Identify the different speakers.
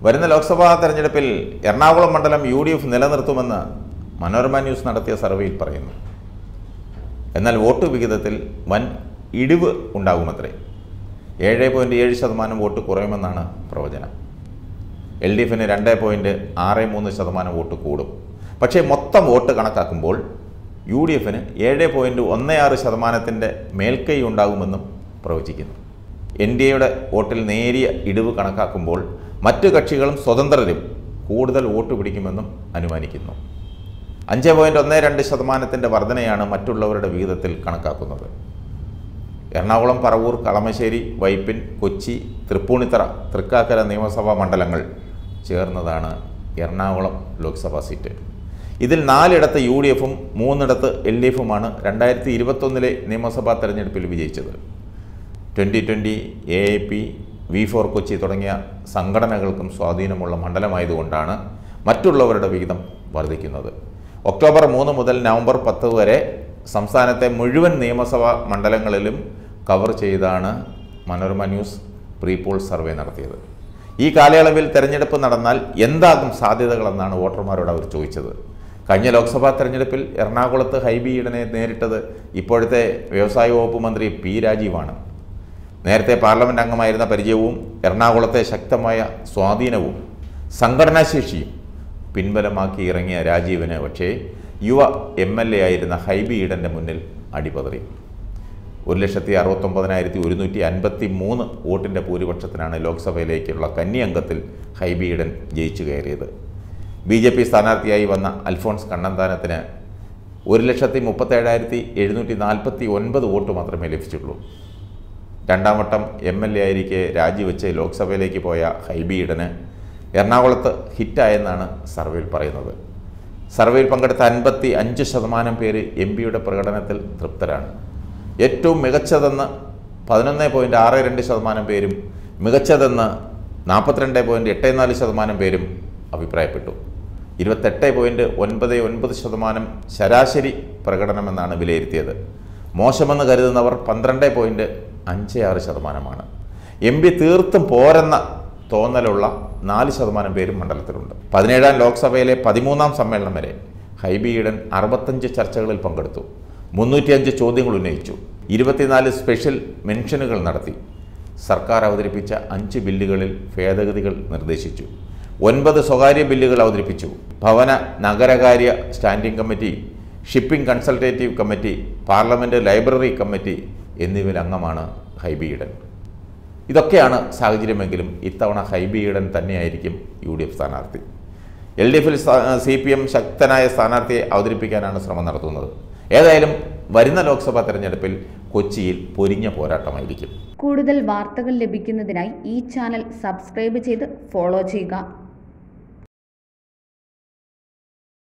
Speaker 1: വരുന്ന ലോക്സഭാ തെരഞ്ഞെടുപ്പിൽ എറണാകുളം മണ്ഡലം UDF നിലനിർത്തുമെന്ന് മനോരമ ന്യൂസ് നടത്തിയ സർവേയിൽ പറയുന്നു. എന്നാൽ വോട്ട് വിഹിതത്തിൽ വൻ ഇടിവ് ഉണ്ടാകുമത്രേ. 7.7% വോട്ട് കുറയുമെന്നാണ് പ്രവചനം. LDFന് 2.63% വോട്ട് കൂടും. പക്ഷേ മൊത്തം വോട്ട് കണക്കാക്കുമ്പോൾ UDFന് 7.16% മേൽക്കൈ ഉണ്ടാകുമെന്നും പ്രവചിക്കുന്നു. NDAയുടെ വോട്ടിൽ നേരിയ ഇടിവ് കണക്കാക്കുമ്പോൾ മറ്റു കക്ഷികളും സ്വതന്ത്രരും കൂടുതൽ വോട്ട് പിടിക്കുമെന്നും അനുമാനിക്കുന്നു. 5.12% വർധനയാണ് മറ്റുള്ളവരുടെ വിഹിതത്തിൽ കണക്കാക്കുന്നത്. എറണാകുളം, പറവൂർ, കളമശ്ശേരി, വൈപ്പിൻ, കൊച്ചി, തൃപ്പൂണിത്തറ, തൃക്കാക്കര നിയമസഭാ മണ്ഡലങ്ങൾ ചേർന്നതാണ് എറണാകുളം ലോക്സഭാ സീറ്റ്. ഇതിൽ 4 UDFും 3 LDFുമാണ് 2021 നിയമസഭാ തെരഞ്ഞെടുപ്പിൽ വിജയിച്ചത്. 2020 AAP, V4 കൊച്ചി തുടങ്ങിയ സംഘടനകൾക്കും സ്വാധീനമുള്ള മണ്ഡലമായതുകൊണ്ടാണ് മറ്റുള്ളവരുടെ വിഹിതം വർദ്ധിക്കുന്നത്. ഒക്ടോബർ 3 മുതൽ നവംബർ 10 വരെ സംസ്ഥാനത്തെ മുഴുവൻ നിയമസഭാ മണ്ഡലങ്ങളിലും കവർ ചെയ്താണ് മനോരമ ന്യൂസ് പ്രീപോൾ സർവേ നടത്തിയത്. ഈ കാലയളവിൽ തെരഞ്ഞെടുപ്പ് നടന്നാൽ എന്താകും സാധ്യതകളെന്നാണ് വോട്ടർമാരോട് അവർ ചോദിച്ചത്. കഴിഞ്ഞ ലോക്സഭാ തെരഞ്ഞെടുപ്പിൽ എറണാകുളത്ത് ഹൈബി ഈഡനെ നേരിട്ടത് ഇപ്പോഴത്തെ വ്യവസായ വകുപ്പ് മന്ത്രി P. രാജീവാണ്. നേരത്തെ പാർലമെൻറ്റ് അംഗമായിരുന്ന പരിചയവും എറണാകുളത്തെ ശക്തമായ സ്വാധീനവും സംഘടനാശേഷിയും പിൻബലമാക്കി ഇറങ്ങിയ രാജീവിന് പക്ഷേ യുവ MLA ആയിരുന്ന ഹൈബി ഈഡൻ്റെ മുന്നിൽ അടിപതറി. 1,69,153 വോട്ടിൻ്റെ ഭൂരിപക്ഷത്തിനാണ് ലോക്സഭയിലേക്കുള്ള കന്നി അംഗത്തിൽ ഹൈബി ഈഡൻ ജയിച്ചു കയറിയത്. BJP സ്ഥാനാർത്ഥിയായി വന്ന അൽഫോൺസ് കണ്ണന്താനത്തിന് 1,37,749 വോട്ട് മാത്രമേ ലഭിച്ചുള്ളൂ. രണ്ടാം വട്ടം MLA ആയിരിക്കെ രാജിവെച്ച് ലോക്സഭയിലേക്ക് പോയ ഹൈബി ഈഡന് എറണാകുളത്ത് ഹിറ്റായെന്നാണ് സർവേയിൽ പറയുന്നത്. സർവേയിൽ പങ്കെടുത്ത 55% പേര് MPയുടെ പ്രകടനത്തിൽ തൃപ്തരാണ്. ഏറ്റവും മികച്ചതെന്ന് 11.62% പേരും മികച്ചതെന്ന് 42.84% പേരും അഭിപ്രായപ്പെട്ടു. 28.99% ശരാശരി പ്രകടനമെന്നാണ് വിലയിരുത്തിയത്. മോശമെന്ന് കരുതുന്നവർ 12.56%. MP തീർത്തും പോരെന്ന തോന്നലുള്ള 4% പേരും മണ്ഡലത്തിലുണ്ട്. 17ാം ലോക്സഭയിലെ 13ാം സമ്മേളനം വരെ ഹൈബി ഈഡൻ 65 ചർച്ചകളിൽ പങ്കെടുത്തു. 305 ചോദ്യങ്ങൾ ഉന്നയിച്ചു. 24 സ്പെഷ്യൽ മെൻഷനുകൾ നടത്തി. സർക്കാർ അവതരിപ്പിച്ച 5 ബില്ലുകളിൽ ഭേദഗതികൾ നിർദ്ദേശിച്ചു. 9 സ്വകാര്യ ബില്ലുകൾ അവതരിപ്പിച്ചു. ഭവന നഗരകാര്യ standing committee, shipping consultative committee, parliament library committee എന്നിവയിൽ അംഗമാണ് ഹൈബി ഈഡൻ. ഇതൊക്കെയാണ് സാഹചര്യമെങ്കിലും ഇത്തവണ ഹൈബി ഈഡൻ തന്നെയായിരിക്കും UDF സ്ഥാനാർത്ഥി. LDFിൽ CPM ശക്തനായ സ്ഥാനാർത്ഥിയെ അവതരിപ്പിക്കാനാണ് ശ്രമം നടത്തുന്നത്. ഏതായാലും വരുന്ന ലോക്സഭാ തെരഞ്ഞെടുപ്പിൽ കൊച്ചിയിൽ പൊരിഞ്ഞ പോരാട്ടമായിരിക്കും.
Speaker 2: കൂടുതൽ വാർത്തകൾ ലഭിക്കുന്നതിനായി ഈ ചാനൽ സബ്സ്ക്രൈബ് ചെയ്ത് ഫോളോ ചെയ്യുക.